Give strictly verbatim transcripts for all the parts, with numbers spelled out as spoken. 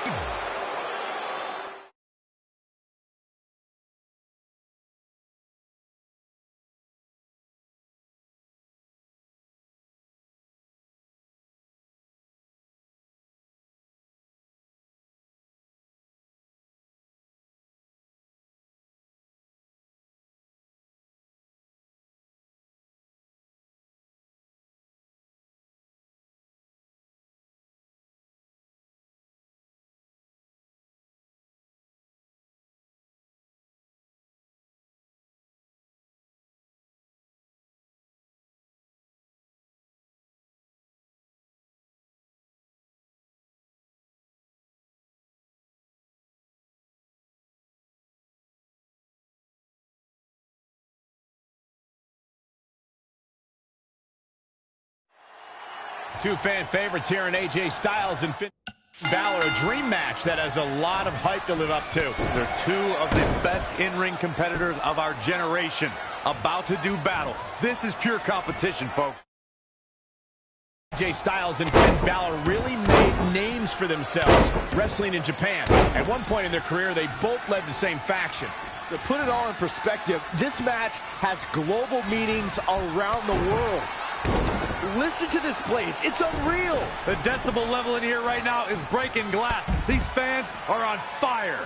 Two fan favorites here in A J Styles and Finn Balor, a dream match that has a lot of hype to live up to. They're two of the best in-ring competitors of our generation, about to do battle. This is pure competition, folks. A J Styles and Finn Balor really made names for themselves wrestling in Japan. At one point in their career, they both led the same faction. To put it all in perspective, this match has global meanings around the world. Listen to this place. It's unreal. The decibel level in here right now is breaking glass. These fans are on fire.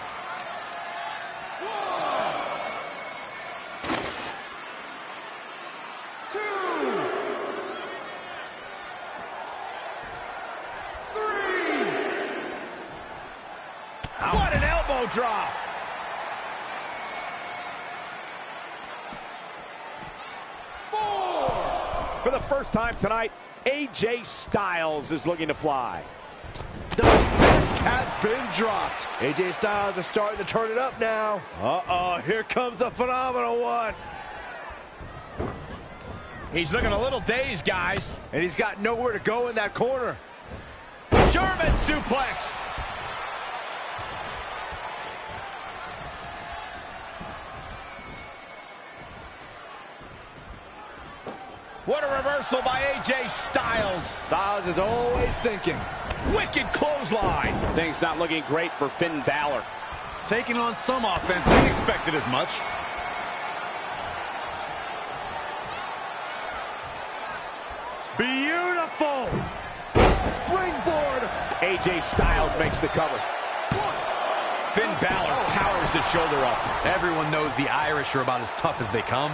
One, two, three. What an elbow drop. For the first time tonight, A J Styles is looking to fly. The fist has been dropped. A J Styles is starting to turn it up now. Uh-oh, here comes the phenomenal one. He's looking a little dazed, guys. And he's got nowhere to go in that corner. German suplex. What a reversal by A J Styles. Styles is always thinking. Wicked clothesline. Things not looking great for Finn Balor. Taking on some offense, we expected as much. Beautiful. Springboard. A J Styles makes the cover. Finn Balor powers the shoulder up. Everyone knows the Irish are about as tough as they come.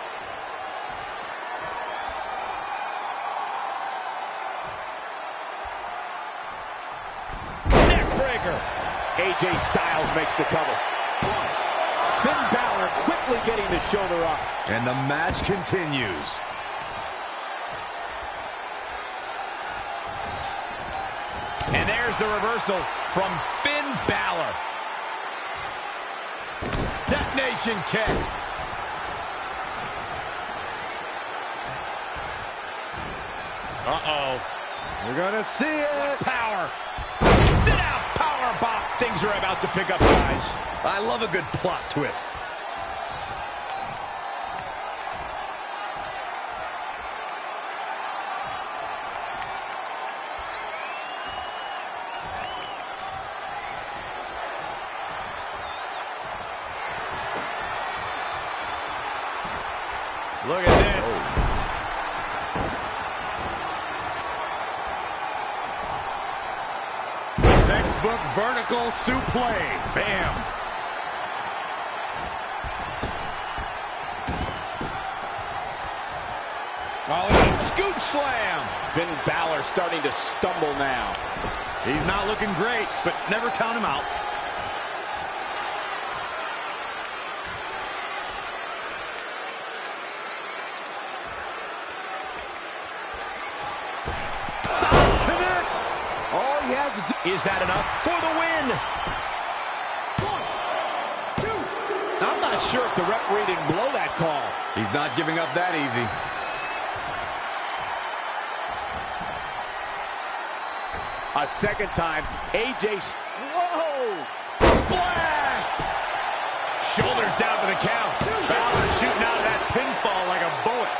A J Styles makes the cover. Finn Balor quickly getting the shoulder up. And the match continues. And there's the reversal from Finn Balor. Detonation kick. Uh-oh. We're gonna see it. Power. Sit out. Power bomb. Things are about to pick up, guys. I love a good plot twist. Look at this. Textbook vertical suplex. Bam. Oh, scoop slam. Finn Balor starting to stumble now. He's not looking great, but never count him out. Styles connects. All he has to do. Is that enough for the win? One, two. I'm not sure if the referee didn't blow that call. He's not giving up that easy. A second time, A J. Whoa! Splash! Shoulders down to the count. Balor shooting out of that pinfall like a bullet.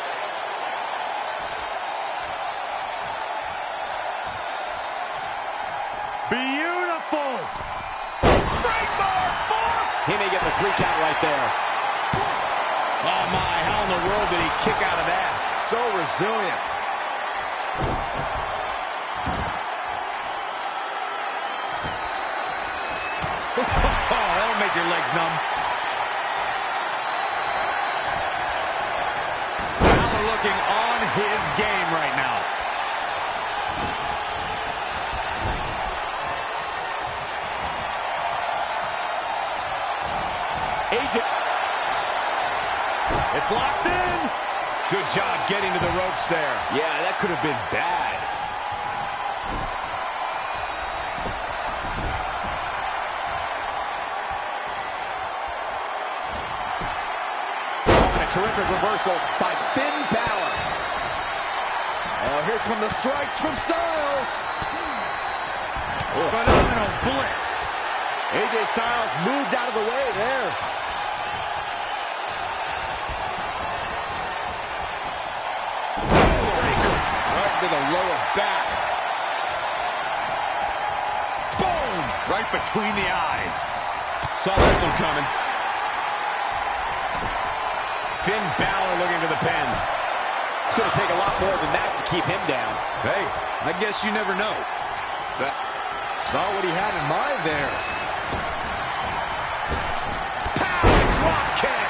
Beautiful! three count right there. Oh, my. How in the world did he kick out of that? So resilient. Oh, that'll make your legs numb. Balor looking on his game right now. A J. It's locked in. Good job getting to the ropes there. Yeah, that could have been bad. Oh, and a terrific reversal by Finn Balor. Oh, here come the strikes from Styles. Oh. Phenomenal blitz. A J Styles moved out of the way there. Right to the lower back. Boom! Right between the eyes. Saw that one coming. Finn Balor looking to the pin. It's going to take a lot more than that to keep him down. Hey, I guess you never know. That saw what he had in mind there. Power drop kick.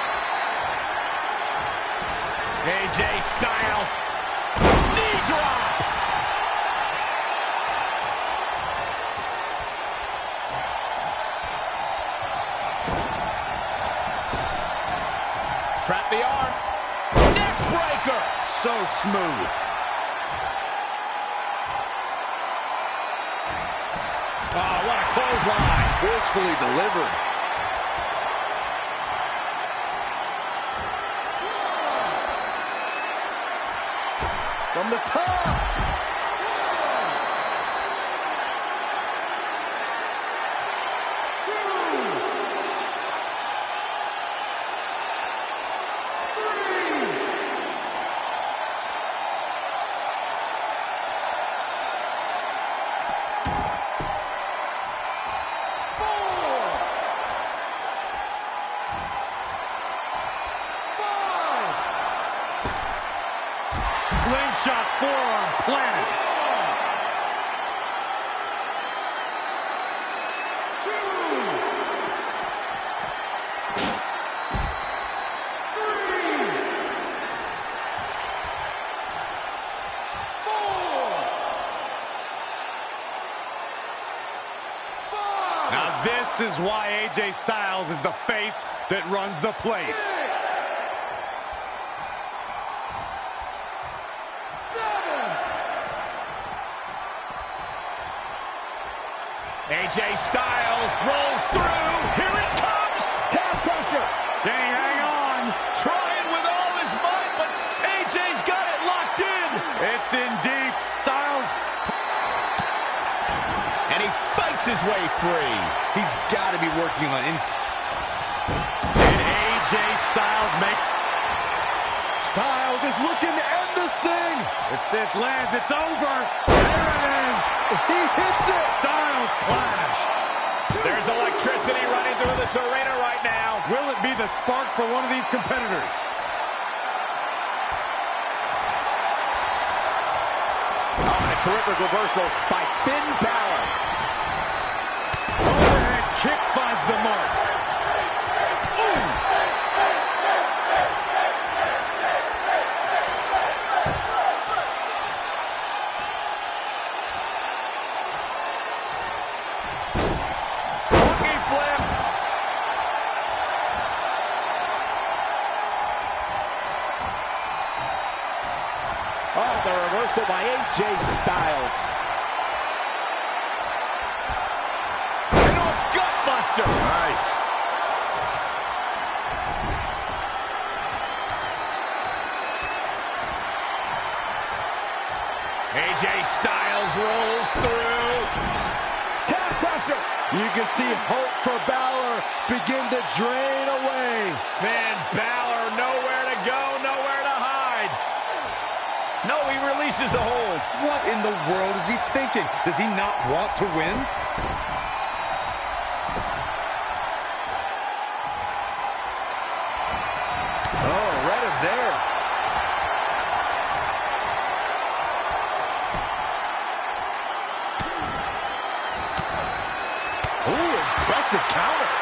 A J Styles. Knee drop. Trap the arm. Neck breaker. So smooth. Oh, what a clothesline. Forcefully delivered. From the top. Slingshot forearm planted. Now this is why A J Styles is the face that runs the place. A J Styles rolls through. Here it comes. Calf pressure. Can he hang on? Trying with all his might, but A J's got it locked in. It's in deep. Styles. And he fights his way free. He's got to be working on instinct. And A J Styles makes... Styles is looking to end this thing. If this lands, it's over. There it is. He hits it. Styles clash. There's electricity running through this arena right now. Will it be the spark for one of these competitors? Oh, and a terrific reversal by Finn Balor. Overhead kick finds the mark. Ooh. Oh, the reversal by A J Styles. And a gutbuster. Nice. A J Styles rolls through. Calf pressure. You can see hope for Balor begin to drain away. Finn Balor nowhere to go, nowhere to hide. No, he releases the hold. What in the world is he thinking? Does he not want to win? impressive counter.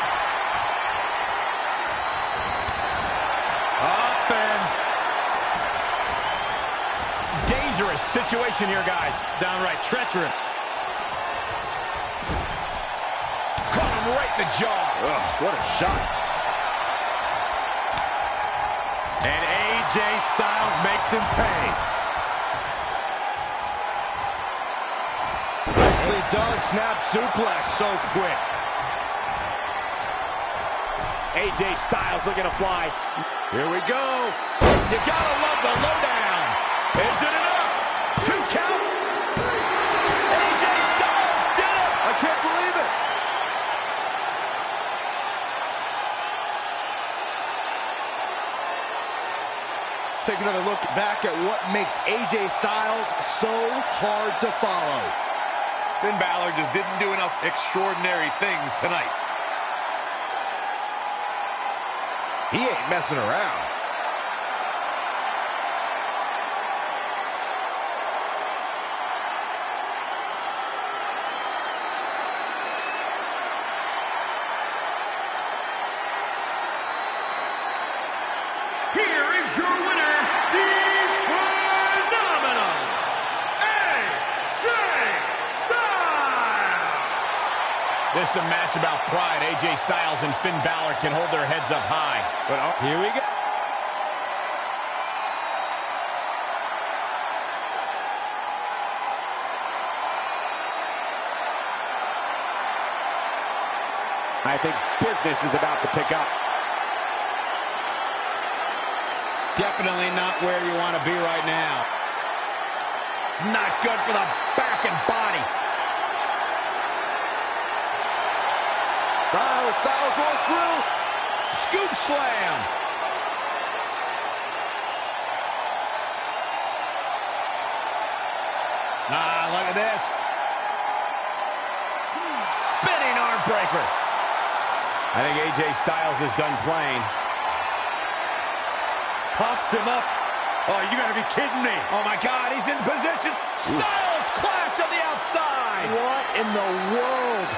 Up and... dangerous situation here, guys. Downright treacherous. Caught him right in the jaw. Ugh, what a shot. And A J Styles makes him pay. Nicely done, snap suplex. So quick. A J Styles looking to fly. Here we go. You gotta love the lowdown. Is it enough? Two count. A J Styles did it. I can't believe it. Take another look back at what makes A J Styles so hard to follow. Finn Balor just didn't do enough extraordinary things tonight. He ain't messing around. Here is your winner, the phenomenal A J Styles. This is a match about pride. A J Styles and Finn Balor can hold their heads up high. But oh, here we go. I think business is about to pick up. Definitely not where you want to be right now. Not good for the back and body. Styles, Styles rolls through. Scoop slam. Ah, look at this. Spinning arm breaker. I think A J Styles is done playing. Pops him up. Oh, you gotta be kidding me. Oh my God, he's in position. Styles clash on the outside. What in the world?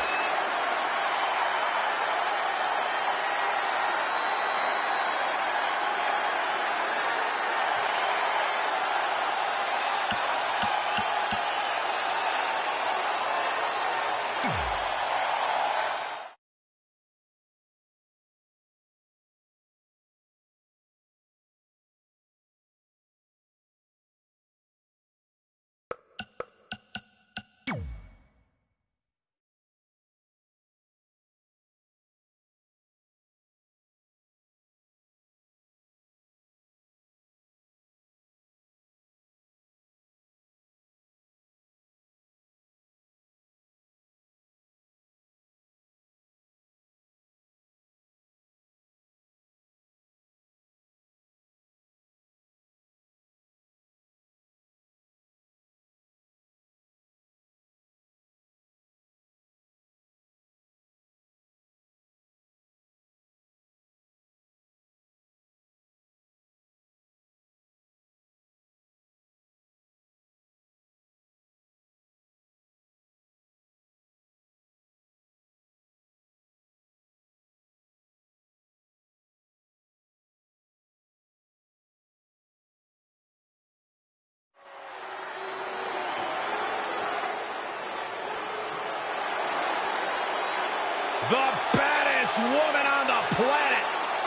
The baddest woman on the planet.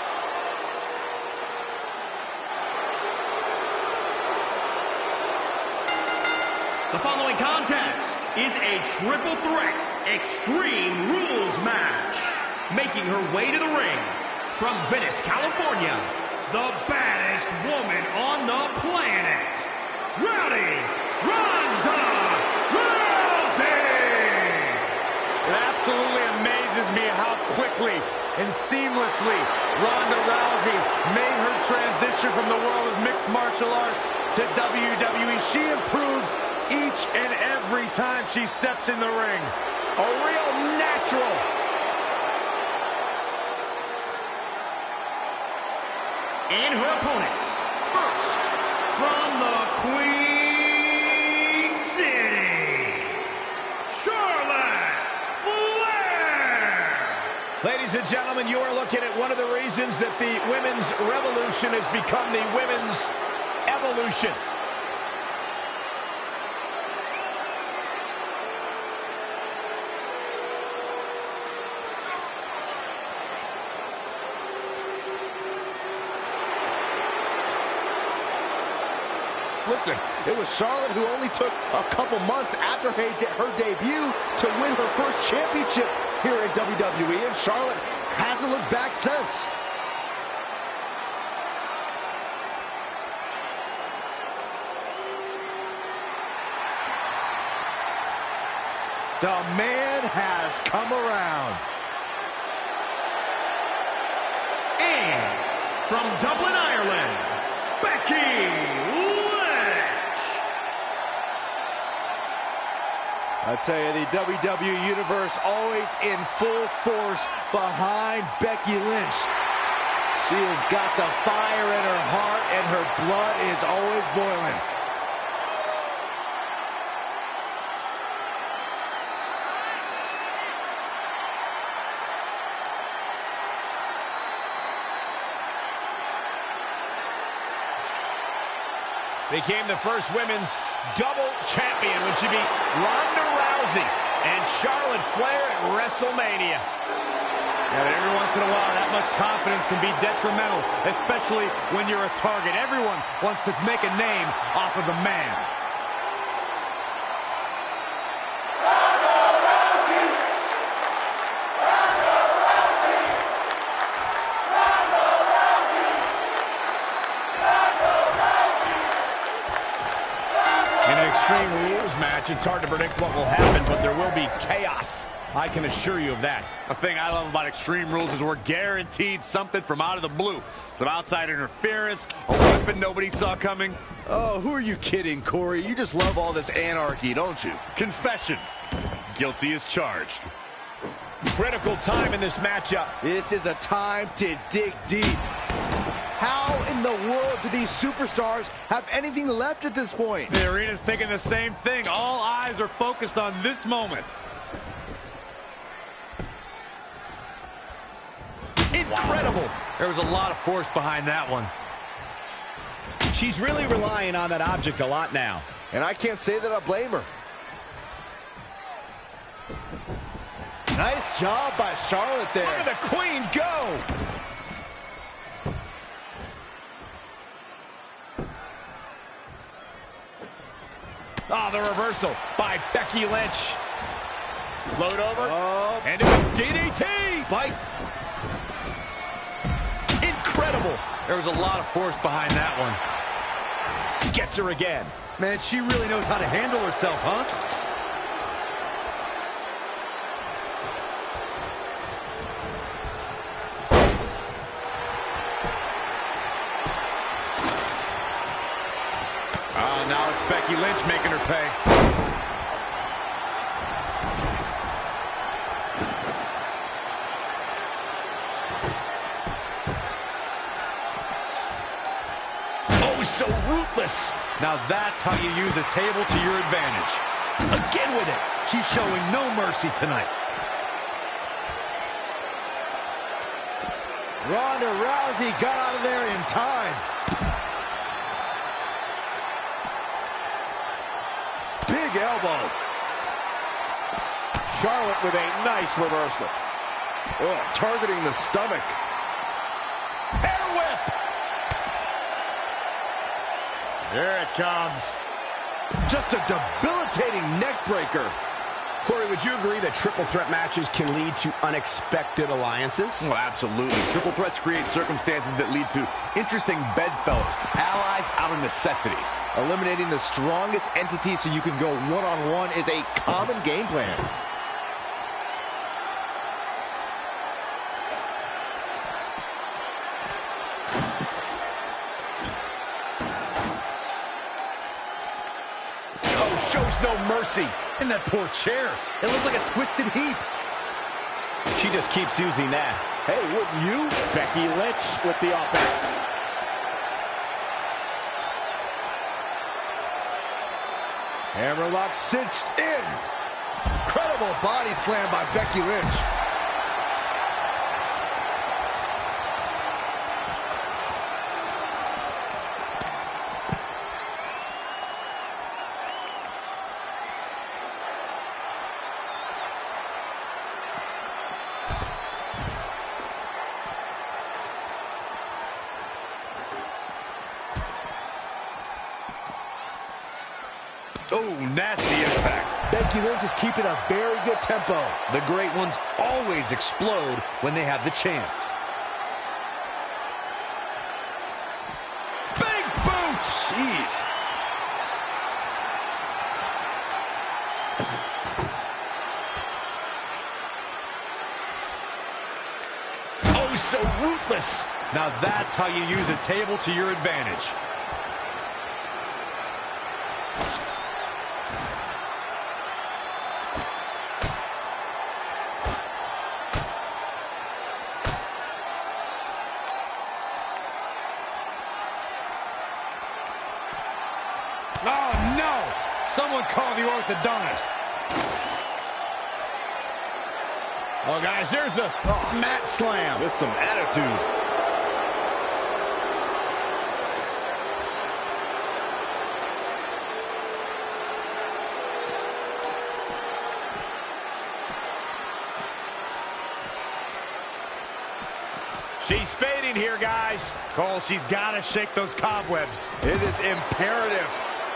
The following contest is a triple threat Extreme Rules match. Making her way to the ring from Venice, California, the baddest woman on the planet, Rowdy Ronda Rousey. It absolutely amazes me how quickly and seamlessly Ronda Rousey made her transition from the world of mixed martial arts to W W E. She improves each and every time she steps in the ring. A real natural. And her opponents, first, from the Queen City, Charlotte Flair. and gentlemen, you are looking at one of the reasons that the women's revolution has become the women's evolution. Listen, it was Charlotte who only took a couple months after her debut to win her first championship here at W W E, and Charlotte hasn't looked back since. The man has come around. And from Dublin, Ireland, Becky I tell you, the W W E Universe always in full force behind Becky Lynch. She has got the fire in her heart, and her blood is always boiling. Became the first women's double champion when she beat Ronda Rousey and Charlotte Flair at WrestleMania. Yeah, but every once in a while, that much confidence can be detrimental, especially when you're a target. Everyone wants to make a name off of the man. Extreme Rules match, it's hard to predict what will happen, but there will be chaos. I can assure you of that. The thing I love about Extreme Rules is we're guaranteed something from out of the blue. Some outside interference, a weapon nobody saw coming. Oh, who are you kidding, Corey? You just love all this anarchy, don't you? Confession. Guilty as charged. Critical time in this matchup. This is a time to dig deep. How in the world do these superstars have anything left at this point? The arena's thinking the same thing. All eyes are focused on this moment. Incredible. Wow. There was a lot of force behind that one. She's really relying on that object a lot now. And I can't say that I blame her. Nice job by Charlotte there. Look at the Queen go. Ah, oh, the reversal by Becky Lynch. Float over. Oh. And a D D T. Fight. Incredible. There was a lot of force behind that one. Gets her again. Man, she really knows how to handle herself, huh? Oh, now it's Becky Lynch making her pay. Oh, so ruthless. Now that's how you use a table to your advantage. Again with it. She's showing no mercy tonight. Ronda Rousey got out of there in time. Big elbow. Charlotte with a nice reversal. Oh, targeting the stomach. Hair whip. There it comes. Just a debilitating neck breaker. Corey, would you agree that triple threat matches can lead to unexpected alliances? Well, absolutely. Triple threats create circumstances that lead to interesting bedfellows, allies out of necessity. Eliminating the strongest entity so you can go one-on-one is a common game plan. Oh, shows no mercy. And that poor chair. It looks like a twisted heap. She just keeps using that. Hey, wouldn't you? Becky Lynch with the offense. Hammerlock cinched in. Incredible body slam by Becky Lynch. Becky Lynch is keeping a very good tempo. The great ones always explode when they have the chance. Big boot! Jeez. Oh, so ruthless. Now that's how you use a table to your advantage. Oh, no! Someone call the orthodontist. Oh, guys, there's the oh, mat slam. With some attitude. She's fading here, guys. Cole, she's got to shake those cobwebs. It is imperative.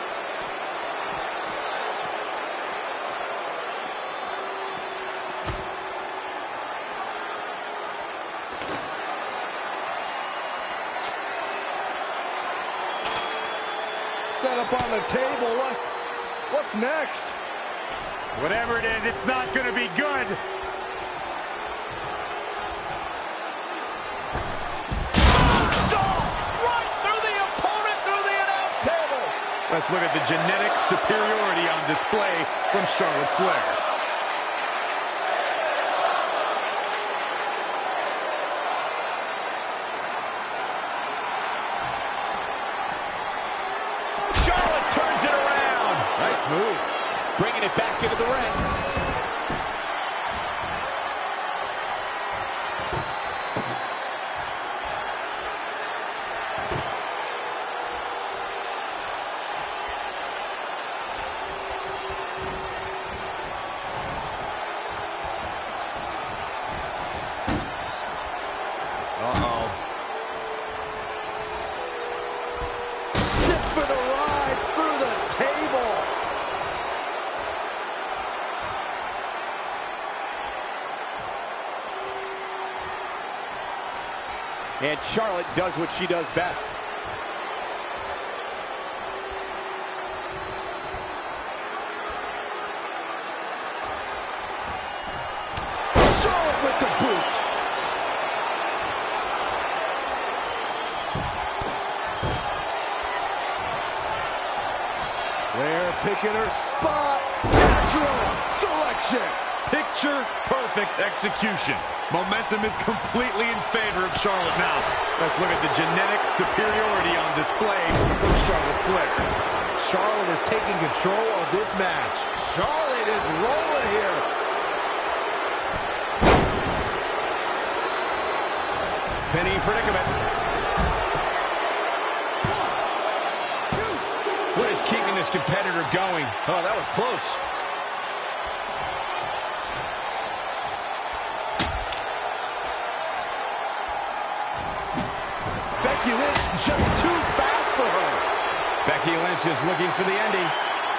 Set up on the table. What? What's next? Whatever it is, it's not going to be good. Let's look at the genetic superiority on display from Charlotte Flair. Charlotte turns it around. Nice move. Bringing it back into the ring. Uh-oh. Sit for the ride through the table. And Charlotte does what she does best. Charlotte with the boot. They're picking her spot. Natural selection. Picture-perfect execution. Momentum is completely in favor of Charlotte now. Let's look at the genetic superiority on display from Charlotte Flair. Charlotte is taking control of this match. Charlotte is rolling here. Penny predicament. What is keeping this competitor going? Oh, that was close. Becky Lynch just too fast for her. Becky Lynch is looking for the ending.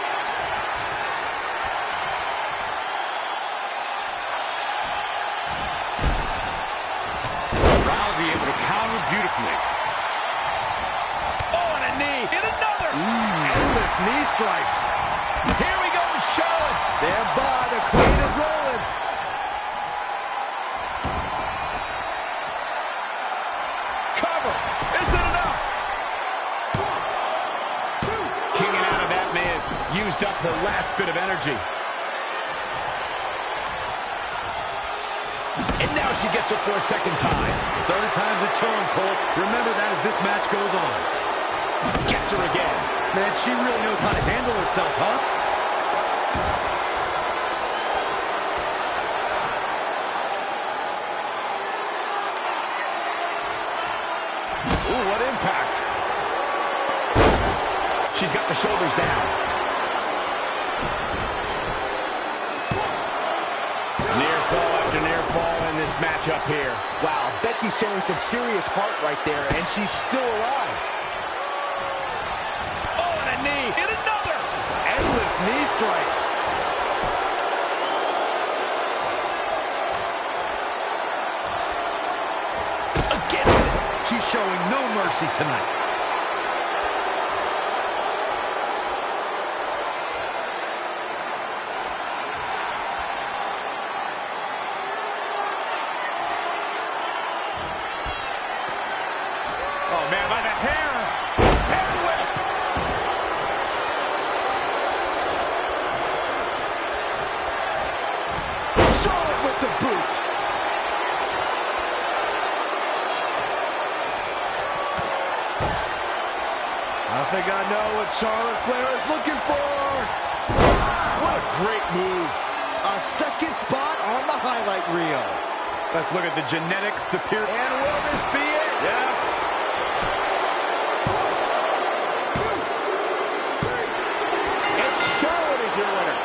Rousey able to counter beautifully. Oh, and a knee. And another. Mm, endless knee strikes. Here we go with Charlotte. Stand by. The queen is rolling. Cover. Is it enough? Kicking out of that man used up her last bit of energy. And now she gets it for a second time. Third time's a charm, Cole. Remember that as this match goes on. Gets her again. Man, she really knows how to handle herself, huh? Ooh, what impact. She's got the shoulders down. Near fall after near fall in this matchup here. Wow, Becky's showing some serious heart right there, and she's still alive. Oh, and a knee. And another. Just endless knee strikes. mercy tonight. Oh, man, by the hair. Hair whip. Charlotte with the boot. I think I know what Charlotte Flair is looking for. What a great move. A second spot on the highlight reel. Let's look at the genetics superior. And will this be it? Yes. And Charlotte is your winner.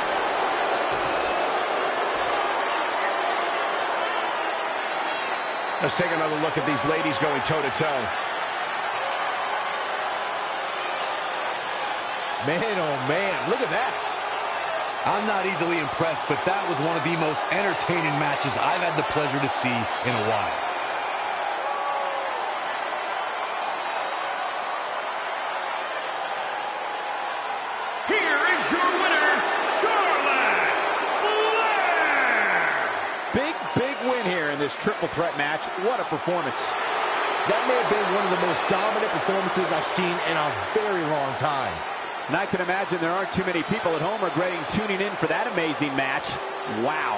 Let's take another look at these ladies going toe-to-toe. Man, oh man, look at that. I'm not easily impressed, but that was one of the most entertaining matches I've had the pleasure to see in a while. Here is your winner, Charlotte Flair! Big, big win here in this triple threat match. What a performance. That may have been one of the most dominant performances I've seen in a very long time. And I can imagine there aren't too many people at home regretting tuning in for that amazing match. Wow.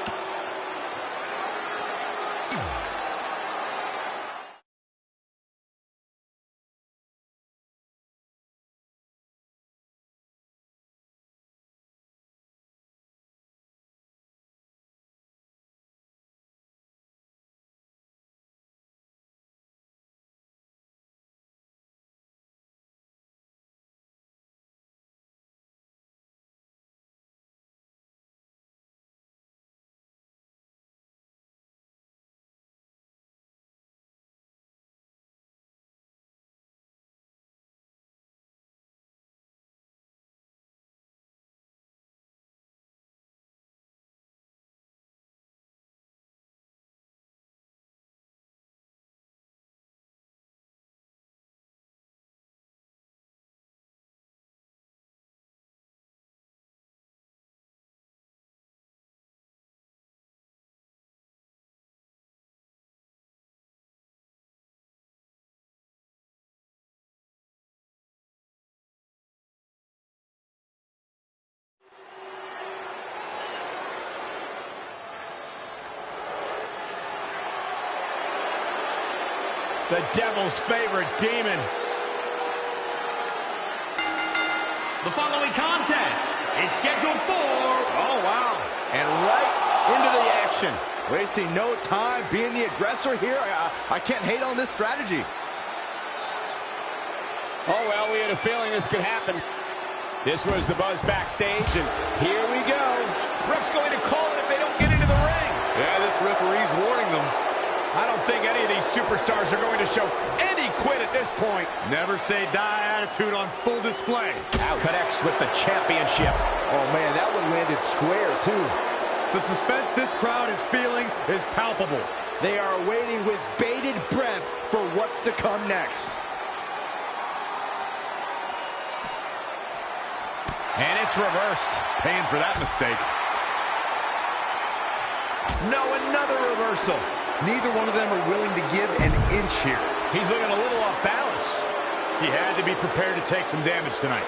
The devil's favorite demon. The following contest is scheduled for... Oh, wow. And right into the action. Wasting no time being the aggressor here. I, I can't hate on this strategy. Oh, well, we had a feeling this could happen. This was the buzz backstage, and here we go. Ref's going to call it if they don't get into the ring. Yeah, this referee's warning them. I don't think any of these superstars are going to show any quit at this point. Never say die attitude on full display. Out connects with the championship. Oh, man, that one landed square, too. The suspense this crowd is feeling is palpable. They are waiting with bated breath for what's to come next. And it's reversed. Paying for that mistake. No, another reversal. Neither one of them are willing to give an inch here. He's looking a little off balance. He had to be prepared to take some damage tonight.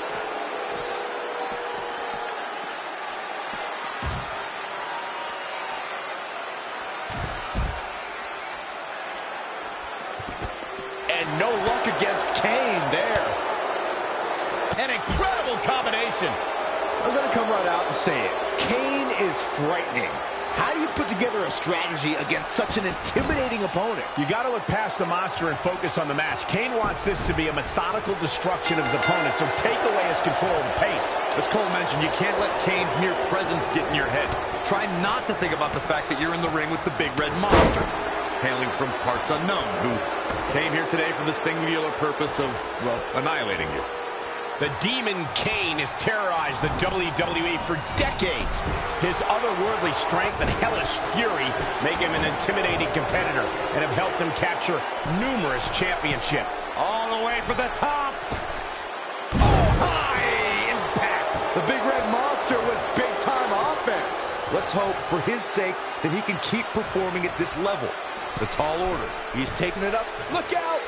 And no luck against Kane there. An incredible combination. I'm going to come right out and say it. Kane is frightening. How do you put together a strategy against such an intimidating opponent? You got to look past the monster and focus on the match. Kane wants this to be a methodical destruction of his opponent, so take away his control of the pace. As Cole mentioned, you can't let Kane's mere presence get in your head. Try not to think about the fact that you're in the ring with the big red monster, hailing from parts unknown, who came here today for the singular purpose of, well, annihilating you. The Demon Kane has terrorized the W W E for decades. His otherworldly strength and hellish fury make him an intimidating competitor and have helped him capture numerous championships. All the way for the top. Oh, high impact. The Big Red Monster with big-time offense. Let's hope, for his sake, that he can keep performing at this level. It's a tall order. He's taking it up. Look out!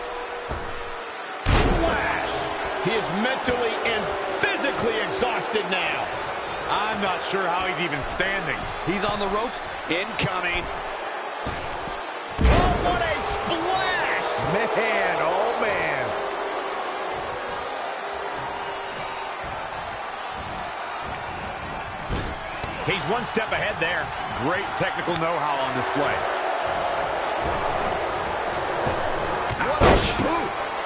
Flash. He is mentally and physically exhausted now. I'm not sure how he's even standing. He's on the ropes. Incoming. Oh, what a splash! Man, oh man. He's one step ahead there. Great technical know-how on display. What a shoot!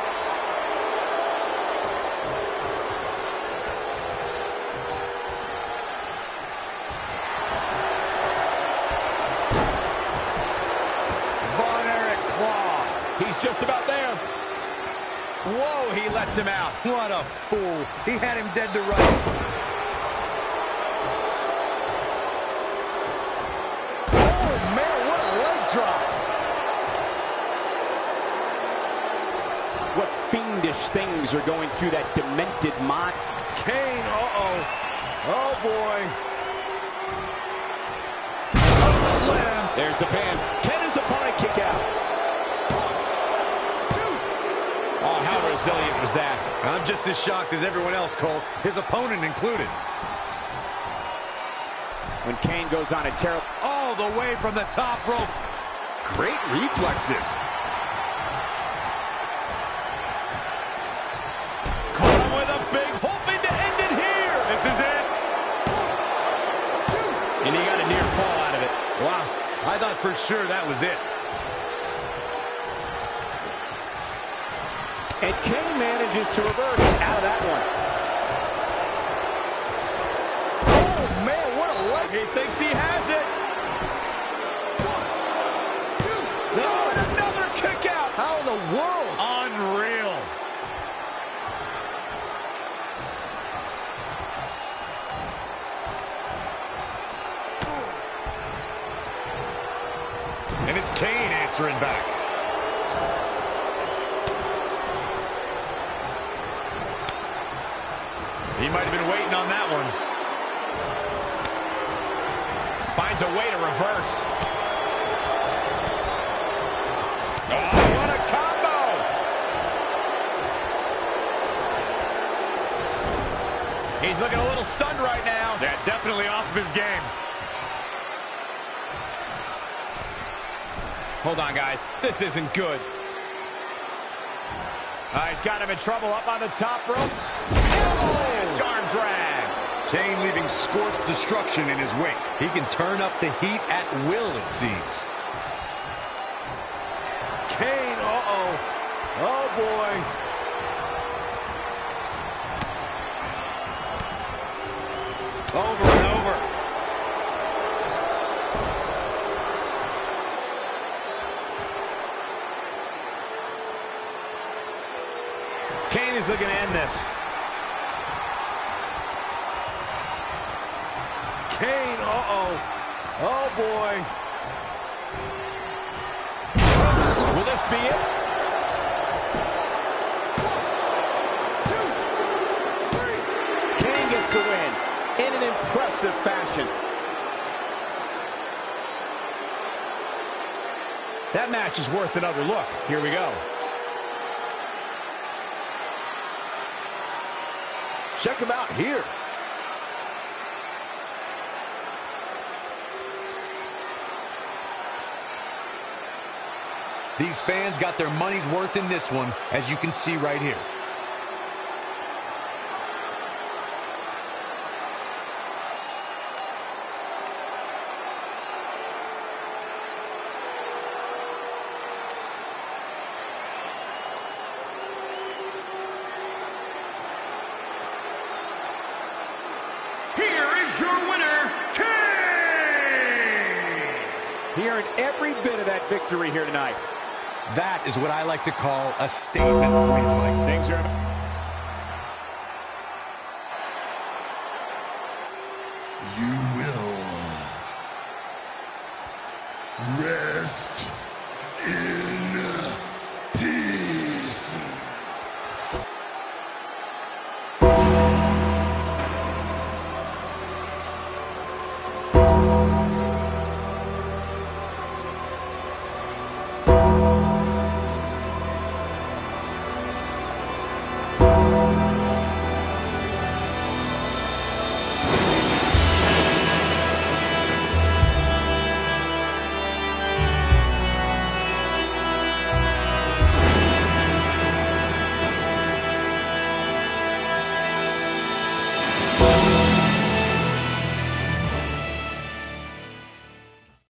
Von Erich Claw. He's just about there. Whoa, he lets him out. What a fool. He had him dead to rights. Oh, man, what a leg drop. What fiendish things are going through that demented mind. Kane, uh-oh. Oh, boy. Slam. There's the pin. Can his opponent kick out? Oh, how resilient was that? I'm just as shocked as everyone else, Cole, his opponent included. When Kane goes on a tear All the way from the top rope. Great reflexes. Caught him with a big, hoping to end it here. This is it. and he got a near fall out of it. Wow, I thought for sure that was it. And Kane manages to reverse out of that one. Oh, man, what a leg. He thinks he has it. One, two, no, and another kick out. How in the world? Unreal. And it's Kane answering back. He might have been waiting on that one. Finds a way to reverse. Oh, what a combo! He's looking a little stunned right now. Yeah, definitely off of his game. Hold on, guys. This isn't good. Uh, he's got him in trouble up on the top rope. Oh, arm drag. Kane leaving scorched destruction in his wake. He can turn up the heat at will, it seems. Kane, uh-oh. Oh, boy. Over and over. Kane is looking to end this. Kane, uh-oh. Oh, boy. Will this be it? One, two, three. Kane gets the win in an impressive fashion. That match is worth another look. Here we go. Check him out here. These fans got their money's worth in this one, as you can see right here. Here is your winner, Kane! Hearing every bit of that victory here tonight. That is what I like to call a statement win, Mike. Things are You will rest